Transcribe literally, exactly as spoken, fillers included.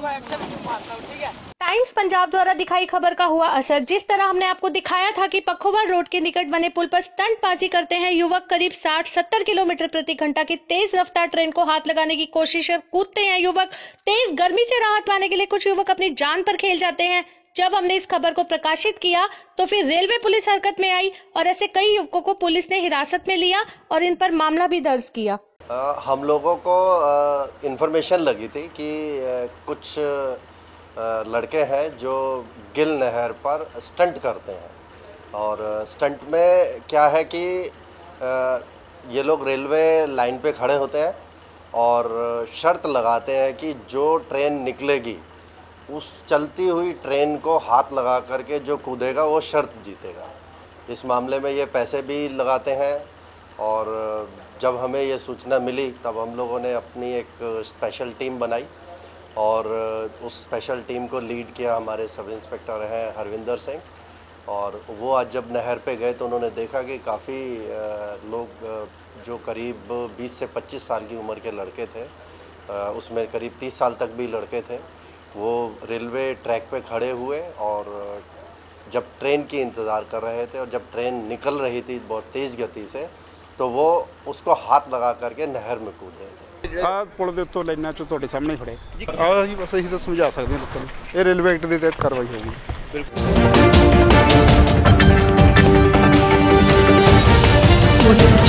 Times Punjab द्वारा दिखाई खबर का हुआ असर। जिस तरह हमने आपको दिखाया था कि पखोवाल रोड के निकट बने पुल पर स्टंटबाजी करते हैं युवक, करीब साठ सत्तर किलोमीटर प्रति घंटा की तेज रफ्तार ट्रेन को हाथ लगाने की कोशिश कर कूदते हैं युवक। तेज गर्मी से राहत पाने के लिए कुछ युवक अपनी जान पर खेल जाते हैं। जब हमने इस खबर को प्रकाशित किया तो फिर रेलवे पुलिस हरकत में आई और ऐसे कई युवकों को पुलिस ने हिरासत में लिया और इन पर मामला भी दर्ज किया। आ, हम लोगों को इन्फॉर्मेशन लगी थी कि आ, कुछ आ, लड़के हैं जो गिल नहर पर स्टंट करते हैं और स्टंट में क्या है कि आ, ये लोग रेलवे लाइन पे खड़े होते हैं और शर्त लगाते हैं कि जो ट्रेन निकलेगी उस चलती हुई ट्रेन को हाथ लगा करके जो कूदेगा वो शर्त जीतेगा। इस मामले में ये पैसे भी लगाते हैं और जब हमें ये सूचना मिली तब हम लोगों ने अपनी एक स्पेशल टीम बनाई और उस स्पेशल टीम को लीड किया हमारे सब इंस्पेक्टर हैं हरविंदर सिंह। और वो आज जब नहर पे गए तो उन्होंने देखा कि काफ़ी लोग जो करीब बीस से पच्चीस साल की उम्र के लड़के थे, उसमें करीब तीस साल तक भी लड़के थे, वो रेलवे ट्रैक पे खड़े हुए और जब ट्रेन की इंतज़ार कर रहे थे और जब ट्रेन निकल रही थी बहुत तेज़ गति से तो वो उसको हाथ लगा करके नहर में कूद रहे थे। आ पुल दे उत्तों लाइनां चों तुहाडे सामने खड़े आ जी, बस असीं तां समझा सकते हैं लोकां नूं। ये रेलवे एक्ट के तहत कार्रवाई होगी। बिल्कुल।